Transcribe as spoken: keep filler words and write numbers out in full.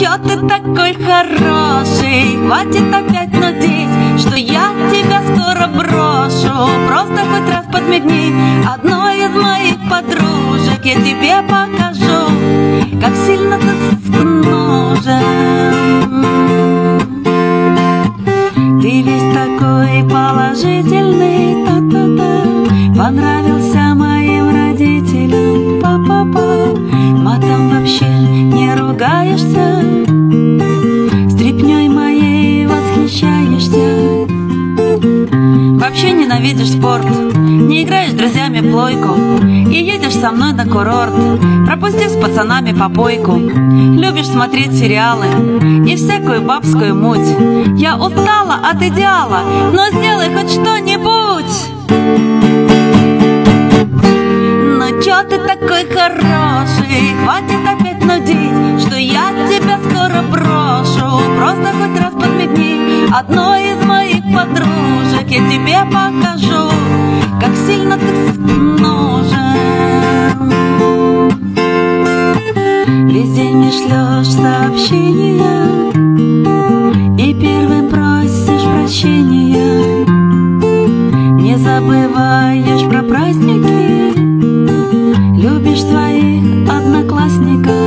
чё ты такой хороший? Хватит опять нудить, что я тебя скоро брошу. Просто хоть раз подмигни одной из моих подружек, я тебе покажу, как сильно ты нужен. Ты весь такой положительный, та-та-та, понравился моим родителям, па-па-па. Матом вообще не ругаешься, стряпнёй моей восхищаешься. Вообще ненавидишь спорт, не играешь с друзьями в плойку и едешь со мной на курорт, пропустив с пацанами попойку. Любишь смотреть сериалы и всякую бабскую муть. Я устала от идеала, но сделай хоть что-нибудь. Ну чё ты такой хороший? Хватит опять нудить, что я тебя скоро брошу. Просто хоть раз подмигни одной из моих подружек, я тебе покажу, как сильно ты нужен. Весь день мне шлёшь сообщения и первым просишь прощения. Не забываешь про праздники, любишь своих одноклассников.